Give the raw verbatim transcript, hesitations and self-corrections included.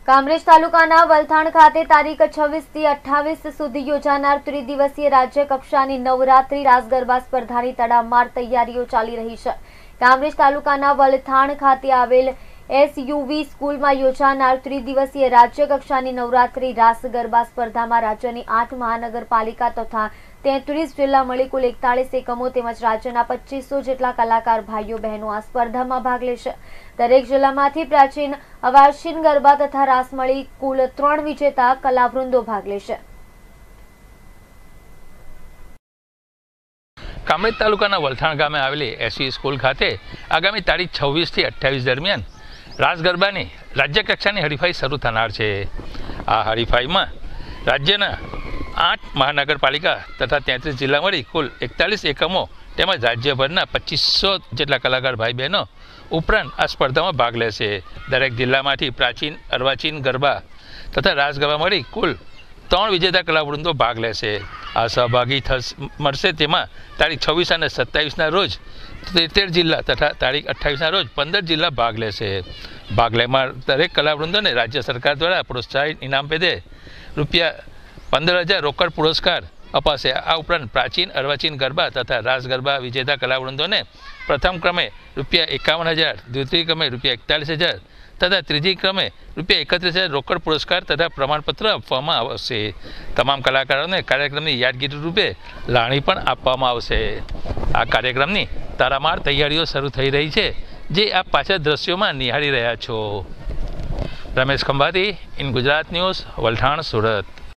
કામરેજ તાલુકાના વલથાણ ખાતે તારીખ છવ્વીસ થી અઠ્ઠાવીસ સુધી યોજાનાર ત્રિદિવસીય રાજ્ય કક્ષાની નવરાત્રી રાસ ગરબા સ્પર્ધાની તડામાર તૈયારીઓ ચાલી રહી છે। કામરેજ તાલુકાના વલથાણ ખાતે આવેલ એસયુવી સ્કૂલમાં યોજાનાર ત્રિદિવસીય રાજ્ય કક્ષાની નવરાત્રી રાસ ગરબા સ્પર્ધામાં રાજ્યની આઠ મહાનગરપાલિકા તથા તેત્રીસ જિલ્લા મળી કુલ એકતાલીસ એકમો તેમજ રાજ્યના પચીસો જેટલા કલાકાર ભાઈઓ બહેનો આ સ્પર્ધામાં ભાગ લેશે। દરેક જિલ્લામાંથી પ્રાચીન અવાર્ષિન ગરબા તથા રાસ મળી કુલ ત્રણ વિજેતા કલાવૃંદો ભાગ લેશે। કામરેજ તાલુકાના વલથાણ ગામે આવેલી એસવી સ્કૂલ ખાતે આગામી તારીખ છવ્વીસ થી અઠ્યાવીસ દરમિયાન રાસ ગરબાની રાજ્ય કક્ષાની હરીફાઈ શરૂ થનાર છે। આ હરીફાઈમાં રાજ્યના આઠ મહાનગરપાલિકા તથા તેત્રીસ જિલ્લા મળી કુલ એકતાલીસ એકમો તેમજ રાજ્યભરના પચીસો જેટલા કલાકાર ભાઈ બહેનો ઉપરાંત આ સ્પર્ધામાં ભાગ લેશે। દરેક જિલ્લામાંથી પ્રાચીન અર્વાચીન ગરબા તથા રાસ ગરબા મળી કુલ ત્રણ વિજેતા કલાવૃંદો ભાગ લેશે। આ સહભાગી મળશે તેમાં તારીખ છવ્વીસ અને સત્તાવીસના રોજ તેર જિલ્લા તથા તારીખ અઠ્ઠાવીસના રોજ પંદર જિલ્લા ભાગ લેશે। ભાગ લેનાર દરેક કલાવૃંદોને રાજ્ય સરકાર દ્વારા પ્રોત્સાહન ઇનામ પેદે રૂપિયા પંદર હજાર રોકડ પુરસ્કાર અપાશે। આ ઉપરાંત પ્રાચીન અર્વાચીન ગરબા તથા રાસ ગરબા વિજેતા કલાવૃંદોને પ્રથમ ક્રમે રૂપિયા એકાવન હજાર, દ્વિતીય ક્રમે રૂપિયા એકતાલીસ હજાર તથા ત્રીજી ક્રમે રૂપિયા એકત્રીસ હજાર રોકડ પુરસ્કાર તથા પ્રમાણપત્ર આપવામાં આવશે। તમામ કલાકારોને કાર્યક્રમની યાદગીરી રૂપે લાણી પણ આપવામાં આવશે। આ કાર્યક્રમની તારામાર તૈયારીઓ શરૂ થઈ રહી છે, જે આપ પાછળ દ્રશ્યોમાં નિહાળી રહ્યા છો। Ramesh Khambhati, in Gujarat news, Valthan, Surat.